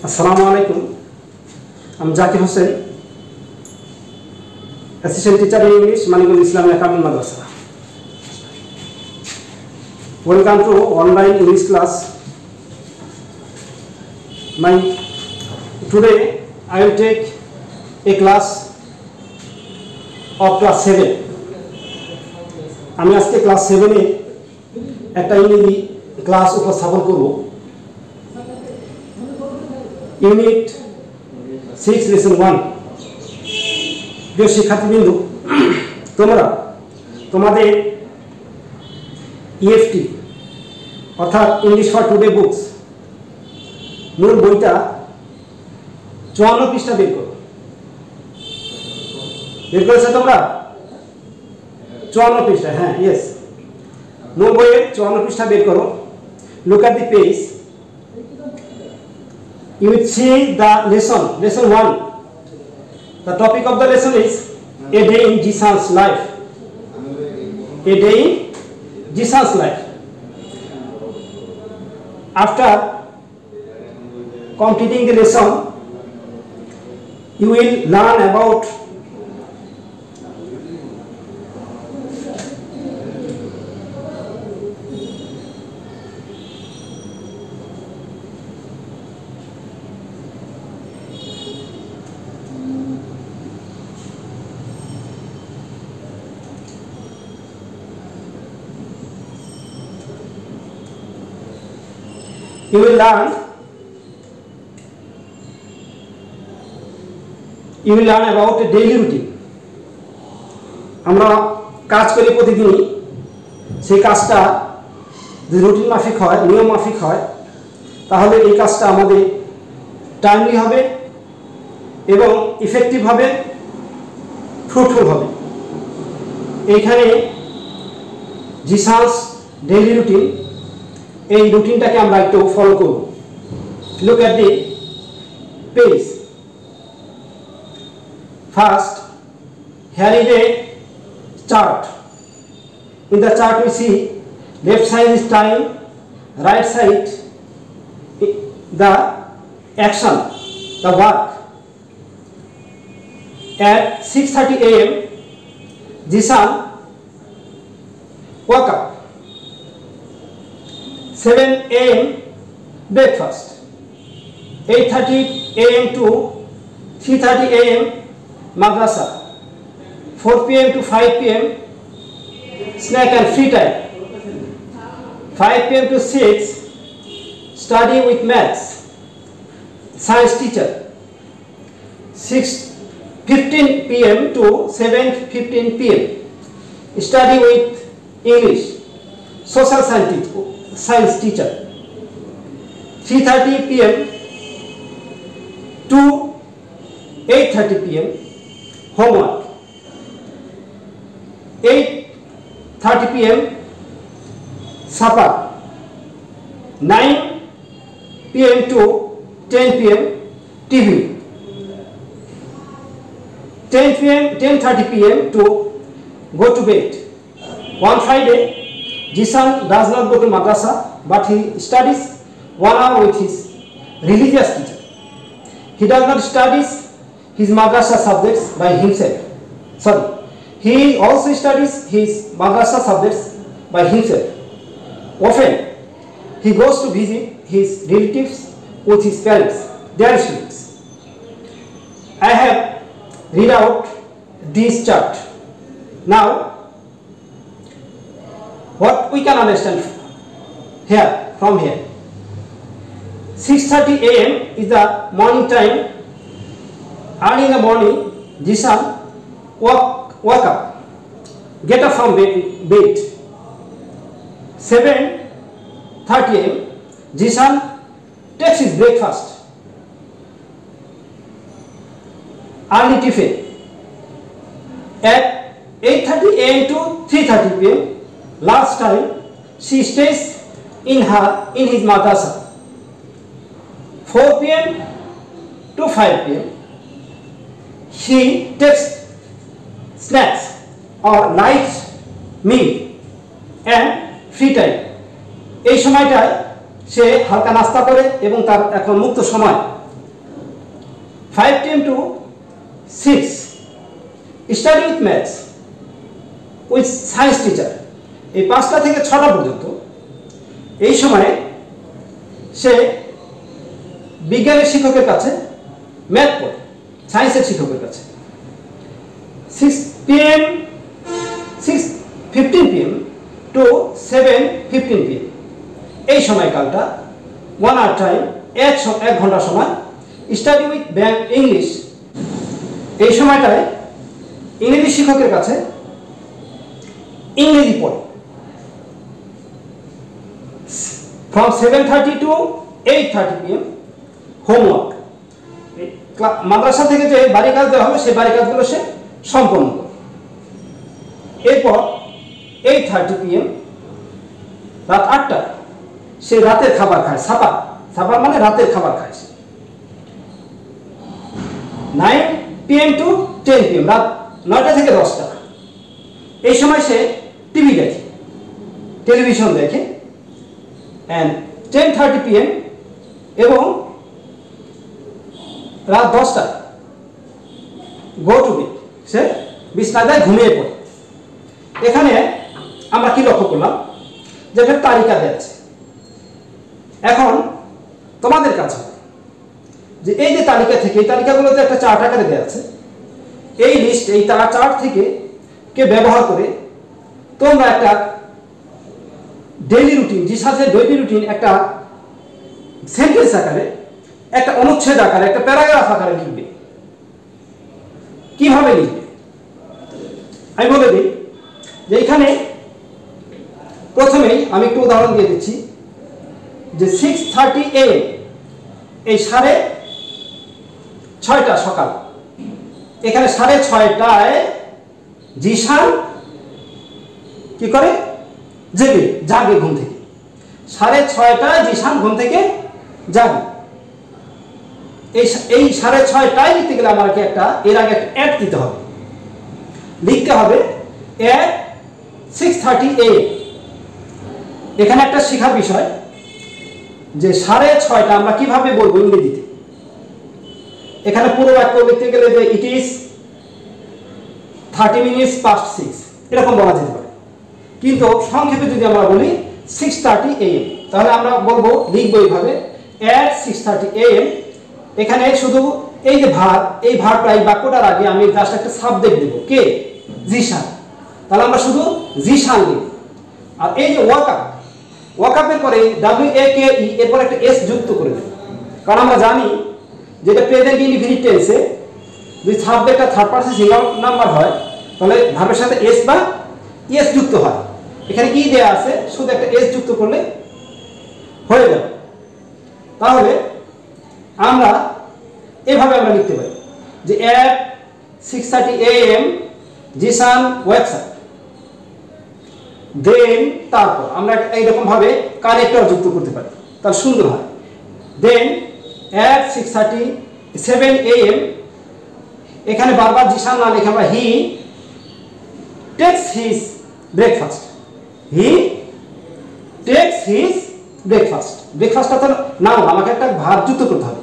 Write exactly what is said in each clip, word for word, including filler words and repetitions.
আসসালামু আলাইকুম। আমি Zakir Hossain, assistant teacher in English, Maniganj Islamic Academy Madrasa. Welcome to online English class. My today I will take a class of class seven. আমি আজকে class seven এ একটা ইংরেজি class উপস্থাপন করব। Unit six lesson one. প্রিয় শিক্ষার্থীবৃন্দ, তোমরা তোমাদের ইএফটি অর্থাৎ ইংলিশ ফর টুডে বুকস মূল বইটা চুয়ান্ন পৃষ্ঠা বের করো। বের করেছো তোমরা? চুয়ান্ন পৃষ্ঠা, হ্যাঁ, ইয়েস। মূল বইয়ের চুয়ান্ন পৃষ্ঠা বের করো। Look at the page. You will see the lesson, lesson one. The topic of the lesson is a day in Jesus' life. A day in Jesus' life. After completing the lesson, you will learn about You will learn You will learn about a daily routine. আমরা কাজ করি প্রতিদিনই, সেই কাজটা যদি routine মাফিক হয়, নিয়ম মাফিক হয়, তাহলে এই কাজটা আমাদের টাইমলি হবে এবং ইফেক্টিভ হবে, ফ্রুটফুল হবে। এইখানে জিসাস ডেইলি রুটিন, এই রুটিনটাকে আমরা একটু ফলো করব। Look at the page. First, here is a chart. In the chart we see left side is time, right side the action, the work. At six thirty a m Jisan woke up. seven a m breakfast. eight thirty a m to three thirty a m madrasa. four p m to five p m snack and free time. five p m to six study with maths, science teacher. six fifteen p m to seven fifteen p m study with English, social science science teacher. three thirty p m to eight thirty p m homework. eight thirty p m supper. nine p m to ten p m T V. ten p m ten thirty p m to go to bed. One Friday, Jisan does not go to madrasa, but he studies one hour with his religious teacher. He does not study his madrasa subjects by himself. Sorry, he also studies his madrasa subjects by himself. Often, he goes to visit his relatives with his parents, their students. I have read out this chart. Now, what we can understand here, from here, six thirty a m is the morning time. Early in the morning, Jisan woke, woke up, get up from bed. seven thirty a m Jisan takes his breakfast, early tiffin. At eight thirty a m to three thirty p m last time she stays in her in his madrasa. four p m to five p m she takes snacks or light meal and free time. এই সময়টায় সে হালকা নাস্তা করে এবং তার এখন মুক্ত সময় five p m to six study with maths with science teacher। এই পাঁচটা থেকে ছটা পর্যন্ত এই সময়ে সে বিজ্ঞানের শিক্ষকের কাছে ম্যাথ পড়ে, সায়েন্সের শিক্ষকের কাছে। six p m six fifteen p m to seven fifteen p m এই সময়কালটা ওয়ান আওয়ার টাইম, এক এক ঘন্টা সময় স্টাডি উইথ ব্যাংক ইংলিশ। এই সময়টায় ইংরেজি শিক্ষকের কাছে ইংরেজি পড়ে। From seven thirty to eight thirty p m homework, মাদ্রাসা থেকে যে বাড়ি কাজ দেওয়া হবে সেই বাড়ি কাজগুলো সে সম্পন্ন করে। এরপর এইট থার্টি পি এম রাত আটটা সে রাতের খাবার খায়, সাপার। সাপার মানে রাতের খাবার খায় সে। Nine p m to ten p m রাত নয়টা থেকে দশটা এই সময় সে টিভি দেখে, টেলিভিশন দেখে। And ten thirty p m এবং রাত দশটা গো টু বেড, সে বিছানায় ঘুমিয়ে পড়ে। এখানে আমরা কি লক্ষ্য করলাম যে একটা তালিকা দেওয়া আছে। এখন তোমাদের কাছে যে এই যে তালিকা থেকে, এই তালিকাগুলোতে একটা চার্ট আকারে দেওয়া আছে। এই লিস্ট, এই তারা চার্ট থেকে কে ব্যবহার করে তোমরা একটা ডেইলি রুটিন, জিসাসের ডেইলি রুটিন একটা সেন্টেন্স আকারে, একটা অনুচ্ছেদ আকারে, একটা প্যারাগ্রাফ আকারে লিখবে। কিভাবে লিখবে আমি বলে দিই যে এখানে প্রথমেই আমি একটু উদাহরণ দিয়ে দিচ্ছি যে সিক্স থার্টি এ এম এই সাড়ে ছয়টা সকাল, এখানে সাড়ে ছয়টায় জিসান কি করে জেগে জাগে ঘুম থেকে। সাড়ে ছয়টায় জিসান ঘুম থেকে জাগে। এই এই সাড়ে ছয়টায় লিখতে গেলে আমাকে একটা এর আগে একটা অ্যাড দিতে হবে, লিখতে হবে at six thirty a m. এখানে একটা শেখার বিষয় যে সাড়ে ছয়টা আমরা কিভাবে বলবো ইংরেজিতে। এখানে পুরো বাক্য লিখতে গেলে যে it is thirty minutes past six এরকম বলা যেতে পারে, কিন্তু সংক্ষেপে যদি আমরা বলি সিক্স থার্টি এ এম তাহলে আমরা বলবো, লিখবো এইভাবে at six thirty a m. এখানে শুধু এই যে ভার, এই ভারটা এই বাক্যটার আগে আমি জাস্ট একটা সাবজেক্ট দেব, কে জিসান। তাহলে আমরা শুধু জিসান লিখব। আর এই যে ওয়াক আপ, ওয়াক আপের পরে ডাব্লিউ এ কে ই এরপর একটা এস যুক্ত করে দেব, কারণ আমরা জানি যেটা প্রেজেন্ট ইনডিফিনিট টেন্সে যদি সাবজেক্টটা থার্ড পারসন সিঙ্গুলার নাম্বার হয় তাহলে ভার্বের সাথে এস বা এস যুক্ত হয়। এখানে কি দেয়া আছে, শুধু একটা এস যুক্ত করলে হয়ে যাবে। তাহলে আমরা এভাবে আমরা লিখতে পারি যে at six thirty a m Jishan wakes up. Then তারপর আমরা এইরকম ভাবে কানেক্টর যুক্ত করতে পারি, তার সুন্দর হয়। Then at six thirty seven a m এখানে বারবার জিসান না লিখে আমরা he takes his breakfast. He takes his breakfast. ব্রেকফাস্টটা তো নাও, আমাকে একটা ভাব যুক্ত করতে হবে।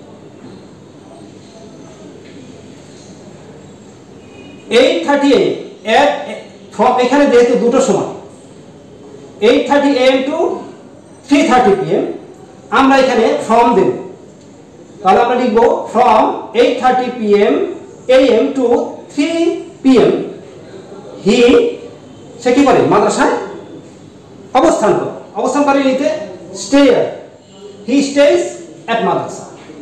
Eight thirty a m from, এখানে যেহেতু দুটো সময় eight thirty a m to three thirty p m আমরা এখানে ফ্রম দেব। তাহলে আমরা লিখবো from eight thirty p m a m to three p m হি, সে কি করে মাদ্রাসায় অবস্থান করে। অবস্থান করে নিতে stay, he stays at madrasa.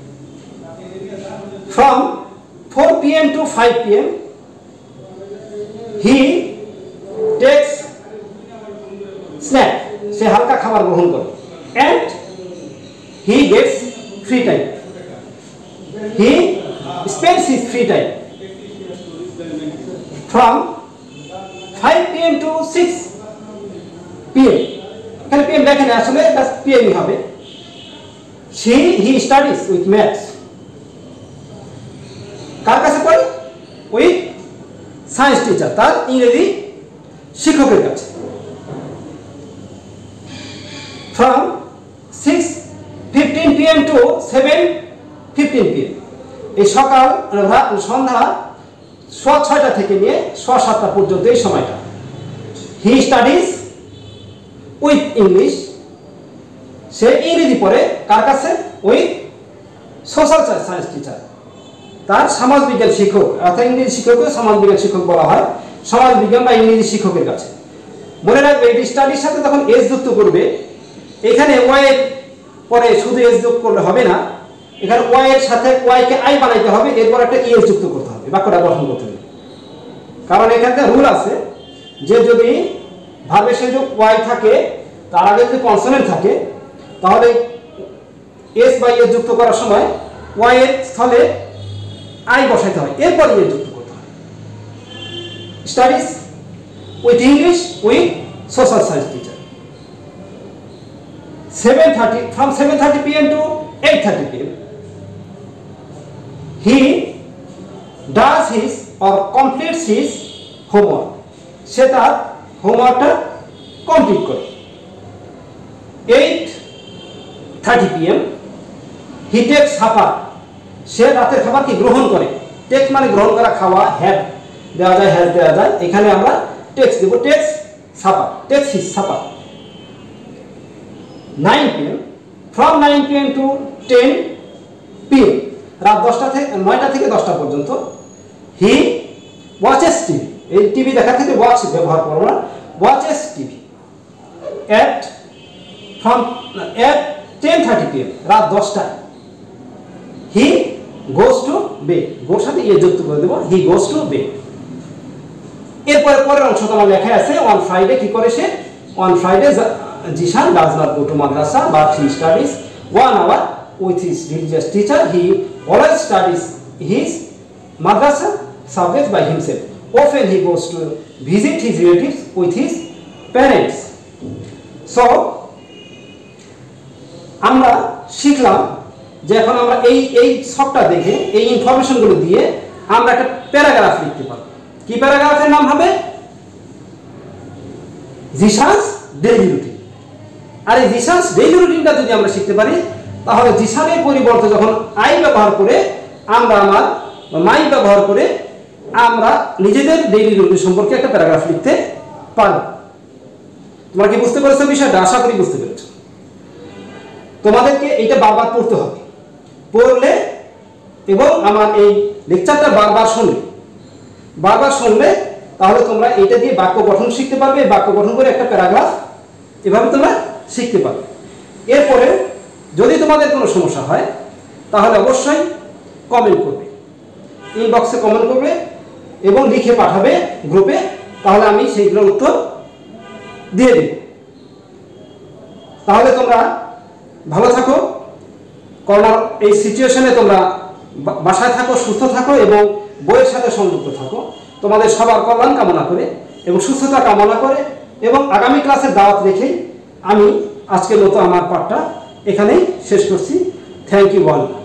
From four p m to five p m he takes snack, সে হালকা খাবার গ্রহণ করে। And he gets free time, he spends his free time. From five p m to six p m, এখানে p m দেখেন আসলে এটা p m হবে। See he studies with maths, কার কাছে পড়ে? উইথ সায়েন্স টিচার, তার ইংরেজি শিক্ষকের কাছে। From six fifteen p m to seven fifteen p m এই সকাল সন্ধ্যা সোয়া ছয়টা থেকে নিয়ে সোয়া সাতটা পর্যন্ত এই সময়টা হি স্টাডিজ উইথ ইংলিশ, সে ইংরেজি পড়ে কার কাছে? উইথ সোশ্যাল সায়েন্স টিচার, তার সমাজ বিজ্ঞান শিক্ষক, অর্থাৎ ইংরেজি শিক্ষককে সমাজ বিজ্ঞান শিক্ষক বলা হয়, সমাজ বিজ্ঞান বা ইংরেজি শিক্ষকের কাছে। মনে রাখবে এটি স্টাডির সাথে তখন এস যুক্ত করবে। এখানে ওয়াই এর পরে শুধু এস যোগ করলে হবে না, এখানে ওয়াই এর সাথে ওয়াই কে আই বানাইতে হবে, এরপর একটা ইএস যুক্ত করতে হবে, বাক্যটা গঠন করতে হবে। কারণ এখানে রুল আছে যে যদি ভার্বের শেষে ওয়াই থাকে, তার আগে যদি কনসোনেন্ট থাকে, তাহলে এস বা এস যুক্ত করার সময় ওয়াই এর স্থলে আই বসাইতে হয়, এরপর ইএস যুক্ত করতে হয়। Studies with English with social science teacher, seven thirty from seven thirty p m to eight thirty p m he does his or completes his homework, সে তার হোমওয়ার্কটা কমপ্লিট করে। eight thirty p m he takes supper, সে রাতের খাবার কি গ্রহণ করে। টেক মানে গ্রহণ করা, খাওয়া, হ্যাভ দেওয়া যায়, হ্যাভ দেওয়া যায়, এখানে আমরা টেক্স দেব, takes supper, takes his supper. nine p m from nine p m to ten p m রাত দশটা থেকে নয়টা থেকে দশটা পর্যন্ত হি ওয়াচেস টিভি, এই টিভি দেখার ক্ষেত্রে ওয়াচ ব্যবহার করবো না, watches TV. At from at ten thirty p m রাত দশটায় হি গোস টু বেড, গোর সাথে ইয়ে যুক্ত করে দেবো, হি গোস টু বেড। এরপরে পরের অংশ তোমার লেখায় আছে অন ফ্রাইডে কি করে সে, on Friday Jishan does not go to madrasa but he studies one hour with his religious teacher. He always studies his madrasa subjects by himself. Often he goes to visit his relatives with his parents. So আমরা শিখলাম যে এখন আমরা এই এই সবটা দেখে এই ইনফরমেশনগুলো দিয়ে আমরা একটা প্যারাগ্রাফ লিখতে পারবো। কি প্যারাগ্রাফের নাম হবে? Zishan's daily routine. আর এই জিশানস ডেইলি রুটিনটা যদি আমরা শিখতে পারি, তাহলে জিশানের পরিবর্তে যখন আই ব্যবহার করে আমরা আমার মাই ব্যবহার করে আমরা নিজেদের ডেইলি রুটিন সম্পর্কে একটা প্যারাগ্রাফ লিখতে পারব। তোমরা কি বুঝতে পেরেছো বিষয়টা? আশা করি বুঝতে পেরেছো। তোমাদেরকে এটা বারবার পড়তে হবে, পড়লে এবং আমার এই লেকচারটা বারবার শুনলে বারবার শুনলে তাহলে তোমরা এটা দিয়ে বাক্য গঠন শিখতে পারবে, বাক্য গঠন করে একটা প্যারাগ্রাফ এভাবে তোমরা শিখতে পারবে। এরপরে যদি তোমাদের কোনো সমস্যা হয় তাহলে অবশ্যই কমেন্ট করবে, ইনবক্সে কমেন্ট করবে এবং লিখে পাঠাবে গ্রুপে, তাহলে আমি সেইগুলোর উত্তর দিয়ে দেব। তাহলে তোমরা ভালো থাকো, করোনার এই সিচুয়েশনে তোমরা বাসায় থাকো, সুস্থ থাকো এবং বইয়ের সাথে সংযুক্ত থাকো। তোমাদের সবার কল্যাণ কামনা করে এবং সুস্থতা কামনা করে এবং আগামী ক্লাসের দাওয়াত রেখেই আমি আজকের মতো আমার পাঠটা এখানেই শেষ করছি। Thank you all.